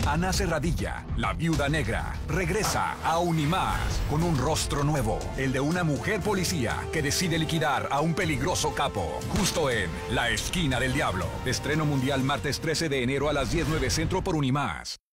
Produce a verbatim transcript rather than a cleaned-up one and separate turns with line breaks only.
Ana Serradilla, la viuda negra, regresa a Unimás con un rostro nuevo, el de una mujer policía que decide liquidar a un peligroso capo, justo en La Esquina del Diablo. Estreno mundial martes trece de enero a las diez nueve Centro por Unimás.